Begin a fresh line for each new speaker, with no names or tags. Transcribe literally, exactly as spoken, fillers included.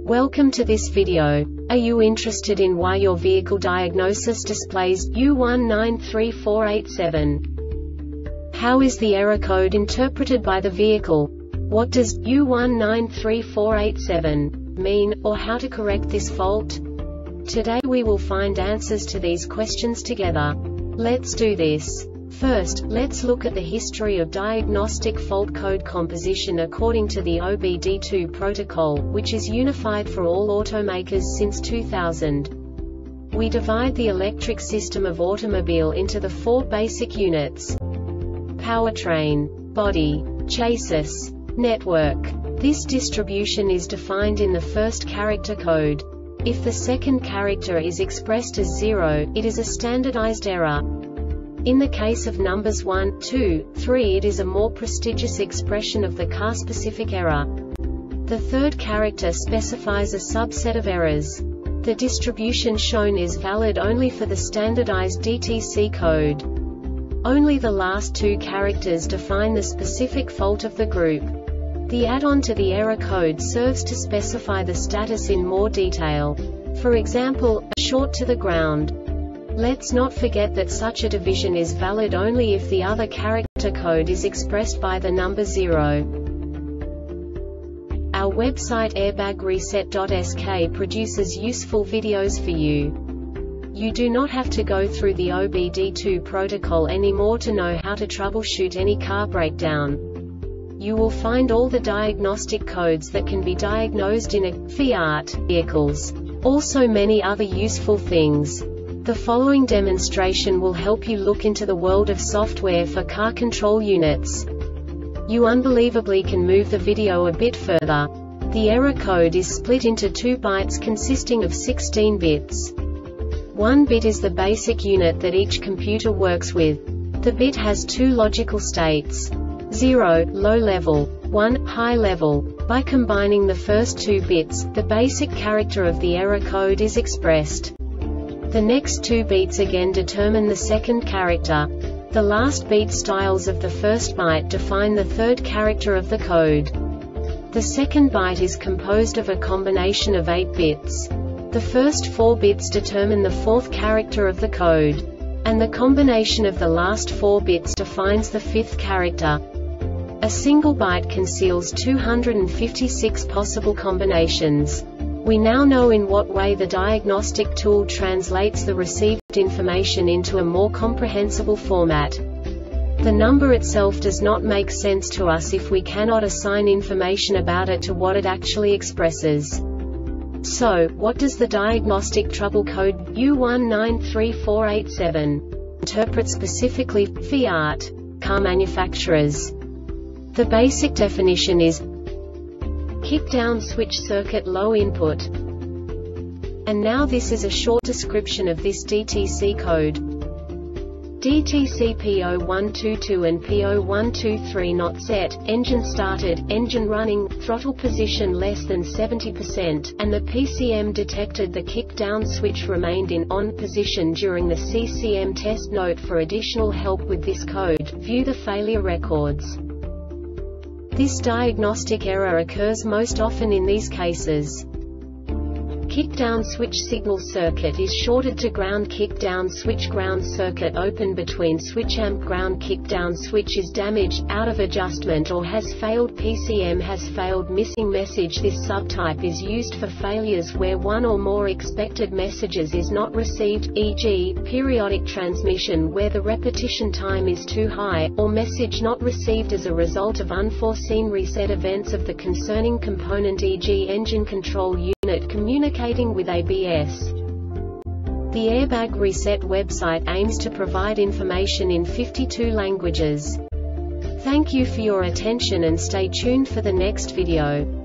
Welcome to this video. Are you interested in why your vehicle diagnosis displays U one nine three four eight seven? How is the error code interpreted by the vehicle? What does U one nine three four eight seven mean, or how to correct this fault? Today we will find answers to these questions together. Let's do this. First, let's look at the history of diagnostic fault code composition according to the O B D two protocol, which is unified for all automakers since two thousand. We divide the electric system of automobile into the four basic units: powertrain, body, chassis, network. This distribution is defined in the first character code. If the second character is expressed as zero, it is a standardized error. In the case of numbers one, two, three, it is a more prestigious expression of the car-specific error. The third character specifies a subset of errors. The distribution shown is valid only for the standardized D T C code. Only the last two characters define the specific fault of the group. The add-on to the error code serves to specify the status in more detail. For example, a short to the ground. Let's not forget that such a division is valid only if the other character code is expressed by the number zero. Our website airbag reset dot S K produces useful videos for you. You do not have to go through the O B D two protocol anymore to know how to troubleshoot any car breakdown. You will find all the diagnostic codes that can be diagnosed in a Fiat vehicles. Also many other useful things. The following demonstration will help you look into the world of software for car control units. You unbelievably can move the video a bit further. The error code is split into two bytes consisting of sixteen bits. One bit is the basic unit that each computer works with. The bit has two logical states: zero, low level, one, high level. By combining the first two bits, the basic character of the error code is expressed. The next two beats again determine the second character. The last beat styles of the first byte define the third character of the code. The second byte is composed of a combination of eight bits. The first four bits determine the fourth character of the code. And the combination of the last four bits defines the fifth character. A single byte conceals two hundred fifty-six possible combinations. We now know in what way the diagnostic tool translates the received information into a more comprehensible format. The number itself does not make sense to us if we cannot assign information about it to what it actually expresses. So, what does the diagnostic trouble code U one nine three four eight seven interpret specifically for Fiat car manufacturers? The basic definition is kick-down switch circuit low input. And now this is a short description of this D T C code. D T C P zero one two two and P zero one two three not set, engine started, engine running, throttle position less than seventy percent, and the P C M detected the kick-down switch remained in on position during the C C M test. Note: for additional help with this code, view the failure records. This diagnostic error occurs most often in these cases. Kick-down switch signal circuit is shorted to ground. Kick-down switch ground circuit open between switch amp. Ground kick-down switch is damaged, out of adjustment, or has failed. P C M has failed. Missing message. This subtype is used for failures where one or more expected messages is not received, for example, periodic transmission where the repetition time is too high, or message not received as a result of unforeseen reset events of the concerning component, for example engine control unit communicating with A B S. The Airbag Reset website aims to provide information in fifty-two languages. Thank you for your attention and stay tuned for the next video.